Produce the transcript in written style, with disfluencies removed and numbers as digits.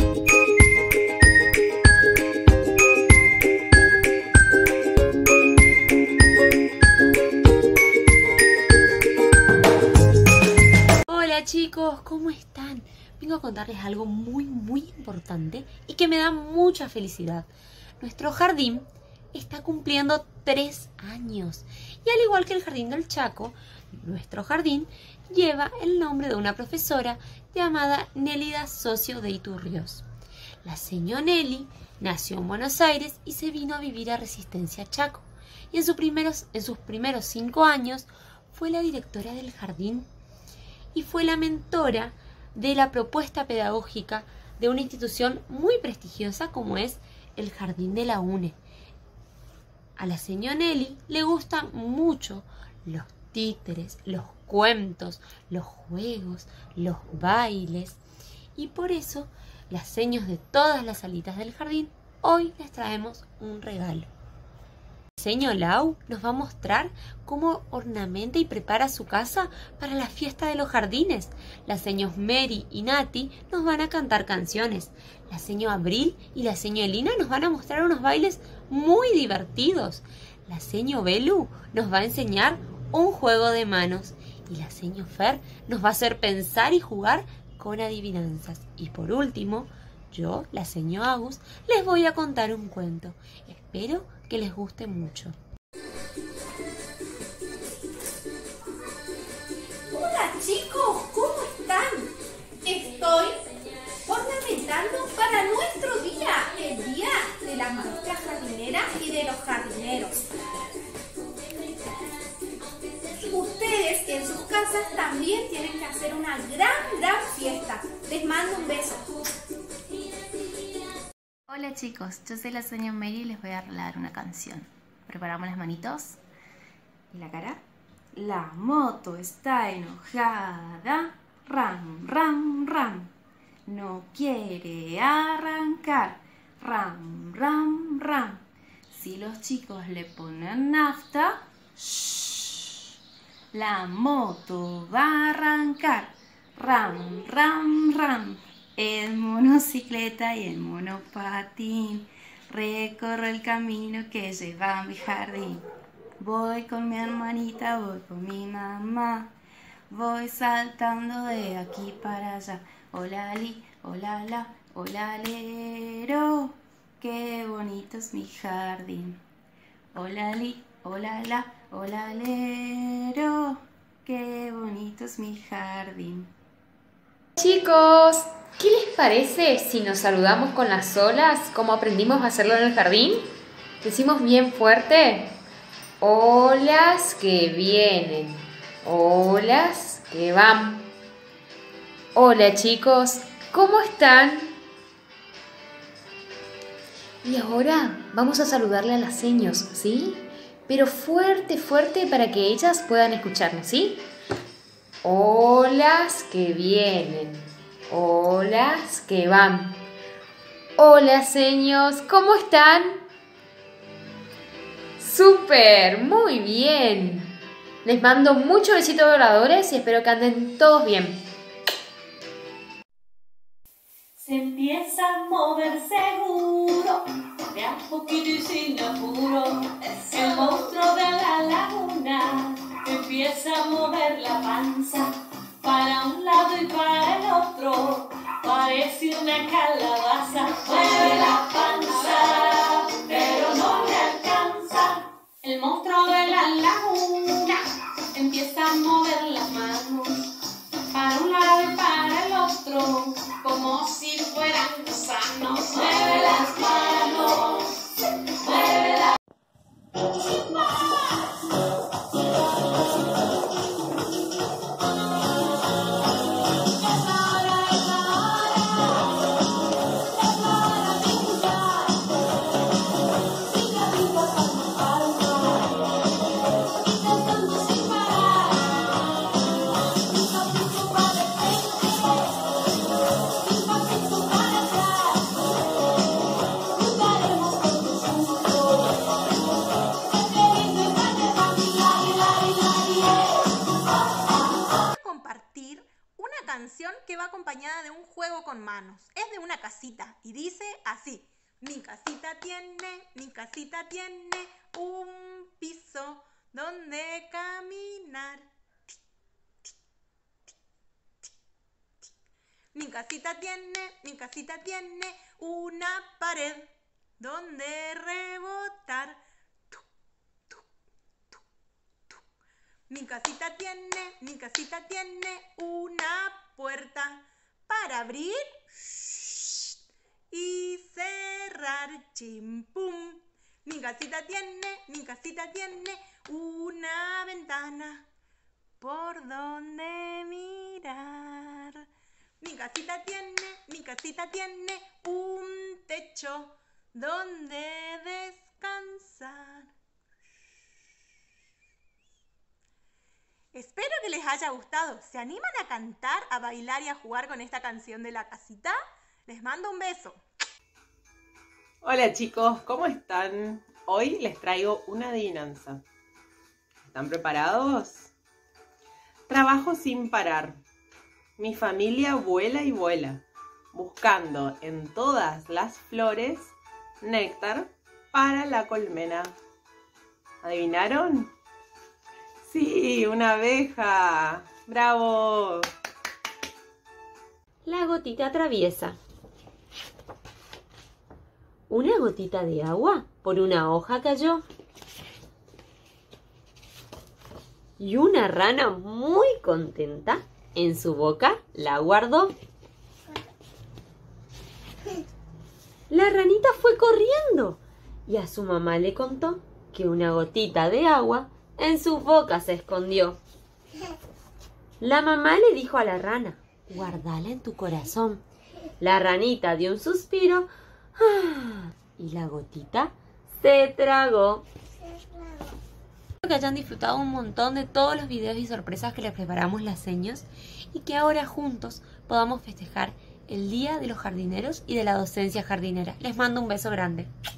Hola chicos, ¿cómo están? Vengo a contarles algo muy importante y que me da mucha felicidad. Nuestro jardín está cumpliendo 3 años y al igual que el Jardín del Chaco, nuestro jardín lleva el nombre de una profesora llamada Nélida Socio de Iturrios. La señora Nelly nació en Buenos Aires y se vino a vivir a Resistencia Chaco y en sus primeros 5 años fue la directora del jardín y fue la mentora de la propuesta pedagógica de una institución muy prestigiosa como es el Jardín de la UNE. A la señora Nelly le gustan mucho los títeres, los cuentos, los juegos, los bailes y por eso las seños de todas las salitas del jardín hoy les traemos un regalo. La señora Lau nos va a mostrar cómo ornamenta y prepara su casa para la fiesta de los jardines. Las señoras Mary y Nati nos van a cantar canciones. La señora Abril y la señora Elina nos van a mostrar unos bailes muy divertidos. La señora Belu nos va a enseñar un juego de manos. Y la señora Fer nos va a hacer pensar y jugar con adivinanzas. Y por último, yo, la señora Agus, les voy a contar un cuento. Espero que les guste mucho. Hola chicos, ¿cómo están? Estoy ornamentando para nuestro día, el día de la maestra jardinera y de los jardineros. Ustedes en sus casas también tienen que hacer una gran fiesta. Les mando un beso. Hola chicos, yo soy la señora Mary y les voy a regalar una canción. ¿Preparamos las manitos? ¿Y la cara? La moto está enojada, ram, ram, ram. No quiere arrancar, ram, ram, ram. Si los chicos le ponen nafta, shh, la moto va a arrancar, ram, ram, ram. En monocicleta y en monopatín recorro el camino que lleva a mi jardín. Voy con mi hermanita, voy con mi mamá, voy saltando de aquí para allá. Hola li, hola la, hola lero, qué bonito es mi jardín. Hola li, hola la, hola lero, qué bonito es mi jardín. Chicos, ¿qué les parece si nos saludamos con las olas como aprendimos a hacerlo en el jardín? Decimos bien fuerte: olas que vienen, olas que van. Hola chicos, ¿cómo están? Y ahora vamos a saludarle a las seños, ¿sí? Pero fuerte para que ellas puedan escucharnos, ¿sí? Olas que vienen, olas que van. Hola seños, ¿cómo están? ¡Súper! ¡Muy bien! Les mando muchos besitos voladores y espero que anden todos bien. Se empieza a mover seguro, de a poquito y sin apuro, el monstruo de la laguna empieza a mover la panza para un lado y para el otro, parece una calabaza. Mueve la panza, pero no le alcanza. El monstruo de la laguna empieza a mover las manos para un lado y para el otro, como si fueran gusanos. Mueve las manos, mueve las manos. Es de una casita y dice así. Mi casita tiene un piso donde caminar. Mi casita tiene una pared donde rebotar. Mi casita tiene una puerta para abrir y cerrar. Chimpum. Mi casita tiene una ventana por donde mirar. Mi casita tiene un techo donde descansar. Espero que les haya gustado. ¿Se animan a cantar, a bailar y a jugar con esta canción de la casita? Les mando un beso. Hola chicos, ¿cómo están? Hoy les traigo una adivinanza. ¿Están preparados? Trabajo sin parar. Mi familia vuela y vuela, buscando en todas las flores néctar para la colmena. ¿Adivinaron? Sí, una abeja. ¡Bravo! La gotita traviesa. Una gotita de agua por una hoja cayó. Y una rana muy contenta en su boca la guardó. La ranita fue corriendo y a su mamá le contó que una gotita de agua en su boca se escondió. La mamá le dijo a la rana, guardala en tu corazón. La ranita dio un suspiro y la gotita se tragó. Espero que hayan disfrutado un montón de todos los videos y sorpresas que les preparamos las seños y que ahora juntos podamos festejar el Día de los Jardineros y de la Docencia Jardinera. Les mando un beso grande.